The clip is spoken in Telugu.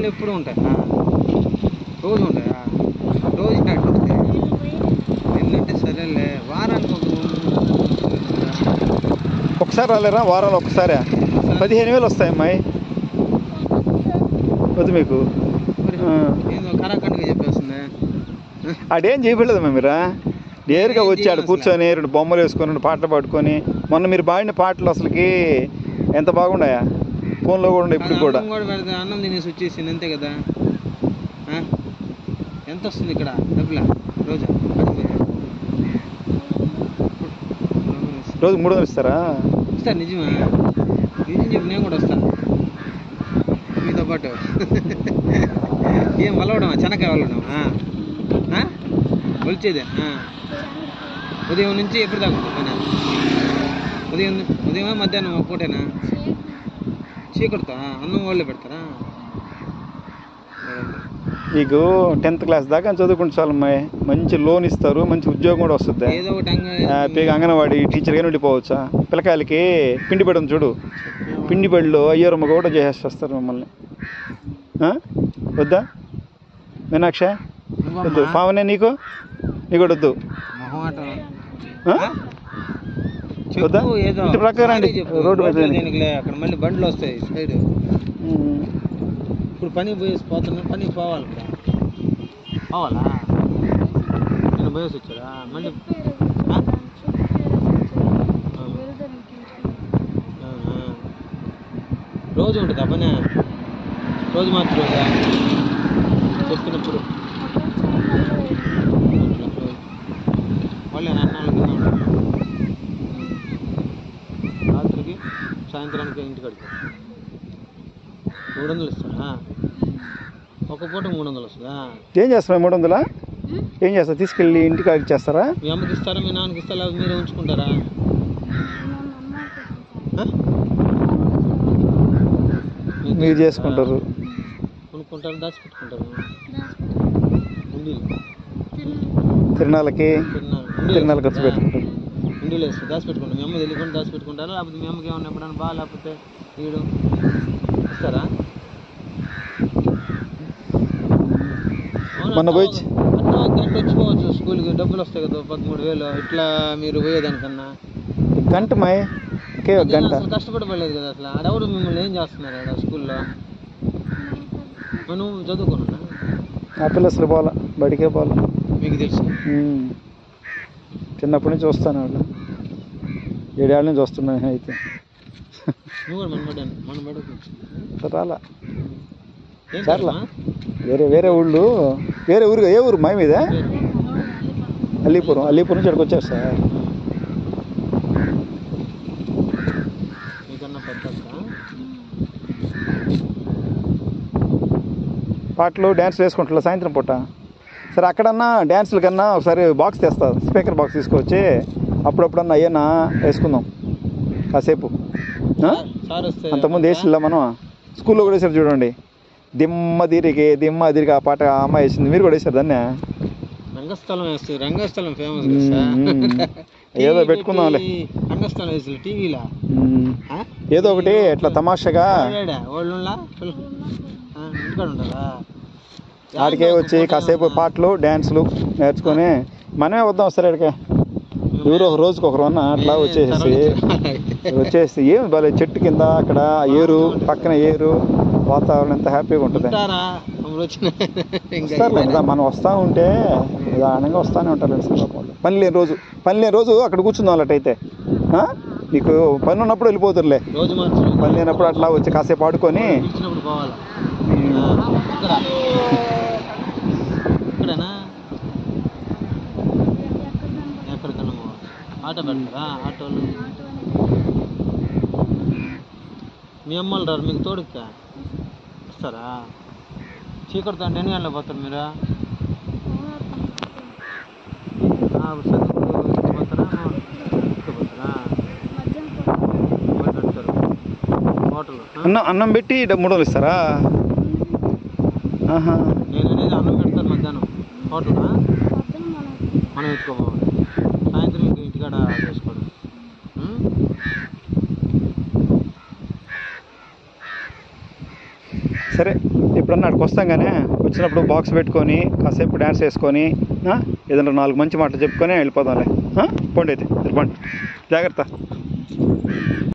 పనులు ఎప్పుడు ఉంటాయా? రోజు ఉంటాయా? రోజు నిన్నంటే సరేలే, వారానికి ఒకసారి రాలేరా? వారాలు ఒకసారి 15,000 వస్తాయి అమ్మాయి. వద్దు మీకు కరాఖండ్గా చెప్పేస్తుంది. ఆడేం చేయబడలేదమ్మా మీరు. నేరుగా వచ్చాడు కూర్చొని 2 బొమ్మలు వేసుకొని 2 పాటలు పాడుకొని. మొన్న మీరు పాడిన పాటలు అసలుకి ఎంత బాగున్నాయా, ఫోన్లో కూడా ఉండే. ఇప్పుడు కూడా పెడితే అన్నం తినేసి వచ్చేసింది అంతే కదా. ఎంత వస్తుంది ఇక్కడ డబ్బులా? రోజు 300 ఇస్తారా? ఇస్తారు. నిజమా? నిజం చెప్పి నేను కూడా వస్తాను మీతో పాటు. ఏం వలవడమా? చెనక్కాయ వలవడమా? కొలిచేదే. ఉదయం నుంచి ఎప్పుడు దాకా పని? ఉదయం మధ్యాహ్నం ఒక పూటేనా? చీకటితో అన్నం వాళ్ళే పెడతారా? నీకు 10th క్లాస్ దాకా చదువుకుంటే చాలు అమ్మాయి. మంచి లోన్ ఇస్తారు, మంచి ఉద్యోగం కూడా వస్తుంది. ఏదో ఒకటి హ్యాపీగా అంగన్వాడి టీచర్గా ఉండిపోవచ్చా. పిల్లకాయలకి పిండి బడి ఉంది చూడు, పిండి బడిలో అయ్యారమ్మ కూడా చేసేస్తారు మిమ్మల్ని. వద్దా మీనాక్ష? వద్దు. పావనే నీకు కూడా వద్దు. వద్దా? ఇంటి ప్రకారం అండి రోడ్డు మీద అక్కడ మళ్ళీ బండ్లు వస్తాయి సైడ్. ఇప్పుడు పని పోయేసి పోతున్నా. పనికి పోవాలి కదా. పోవాలా? నేను పోయేసి వచ్చాడా మళ్ళీ? రోజు ఉంటుందా పని? రోజు మాత్రం రోజా చెప్పినప్పుడు వాళ్ళే అన్నాళ్ళు కింద ఉంటారు. రాత్రికి సాయంత్రానికి ఇంటికాడికి 300 ఇస్తారా? ఒక పూట 300 వస్తుందా? ఏం చేస్తారా 300? ఏం చేస్తారు? తీసుకెళ్ళి ఇంటికి ఇచ్చేస్తారా? మీ అమ్మకి ఇస్తారా? మీ నాన్నకి ఇస్తారా? లేదా మీరే ఉంచుకుంటారా? మీరు చేసుకుంటారు, కొనుక్కుంటారు, దాచిపెట్టుకుంటారు. తిరణాలకి ఖర్చు పెట్టుకుంటారు. ఇండిలో వేస్తారు, దాచిపెట్టుకుంటారు. మీ అమ్మ తెలియకుండా దాచిపెట్టుకుంటారా? లేకపోతే మీ అమ్మకి ఏమన్నా ఎప్పుడైనా బాగా లేకపోతే వీడు ఇస్తారా? మొన్న పోయి అట్లా గంట వచ్చిపోవచ్చు స్కూల్కి. డబ్బులు వస్తాయి కదా 13,000. ఇట్లా మీరు పోయేదానికన్నా గంట మాయ్ గంట అసలు కష్టపడలేదు కదా. అసలు ఆడెవరు మిమ్మల్ని ఏం చేస్తున్నారు ఆడ స్కూల్లో? నువ్వు చదువుకున్నా? ఆ పిల్ల అసలు పోవాలా, బడికే పోవాలా. మీకు తెలుసు, చిన్నప్పటి నుంచి చూస్తాను. వాళ్ళు 7 ఏళ్ళ నుంచి చూస్తున్నాను. అయితే నువ్వు కూడా మన బడి రాలా. సర్లా వేరే ఊళ్ళు, వేరే ఊరుగా. ఏ ఊరు మాయ మీద? అల్లీపురం నుంచి ఇక్కడికి వచ్చారు సార్. పాటలు డ్యాన్స్లు వేసుకుంటా సాయంత్రం పూట. సరే అక్కడన్నా డ్యాన్సుల కన్నా ఒకసారి బాక్స్ తెస్తా, స్పీకర్ బాక్స్ తీసుకొచ్చి అప్పుడప్పుడన్నా అయ్యన్నా వేసుకుందాం కాసేపు. అంతకుముందు వేసిల్లా మనం స్కూల్లో కూడా వేసారు చూడండి. దిమ్మ తిరిగి ఆ పాట అమ్మాయి వేసింది. మీరు కూడా వేసారు దాన్ని? రంగస్థలం ఫేమస్. ఏదో పెట్టుకుందాంలే. రంగస్థలం వేసి టీవీలో ఏదో ఒకటి ఇట్లా తమాషగా ఆడికే వచ్చి కాసేపు పాటలు డ్యాన్సులు నేర్చుకొని మనమే వద్దాం. వస్తారు ఇక్కడికే ఎవరో ఒక రోజుకి ఒకరు అన్న అట్లా వచ్చేసి ఏమి బాలే చెట్టు కింద అక్కడ ఏరు పక్కన ఏరు వాతావరణం ఎంత హ్యాపీగా ఉంటుంది. వస్తారులే కదా, మనం వస్తూ ఉంటే నిదానంగా వస్తూనే ఉంటారు. పని లేని రోజు అక్కడ కూర్చుందాం. అట్లయితే నీకు పని ఉన్నప్పుడు వెళ్ళిపోతురులే. పని లేనప్పుడు అట్లా వచ్చి కాసేపు ఆడుకొని ఆటో పెడతారా? ఆటోలు మీ అమ్మలు రారు మీకు తోడుకా వస్తారా? చీకటితో అంటే ఎన్ని గంటలకు పోతారు మీరు? అన్నం పెట్టి 300 ఇస్తారా? నేను అనేది అన్నం పెడతారు మధ్యాహ్నం హోటల్నా? మనం ఎత్తుకోపోవాలి. సాయంత్రం ఇంటికాడ చేసుకోవడం. సరే ఎప్పుడన్నా అక్కడికి వస్తాం కానీ వచ్చినప్పుడు బాక్స్ పెట్టుకొని కాసేపు డ్యాన్స్ వేసుకొని ఏదైనా 4 మంచి మాటలు చెప్పుకొని వెళ్ళిపోదాంలే. పోండి అయితే, పండి, జాగ్రత్త.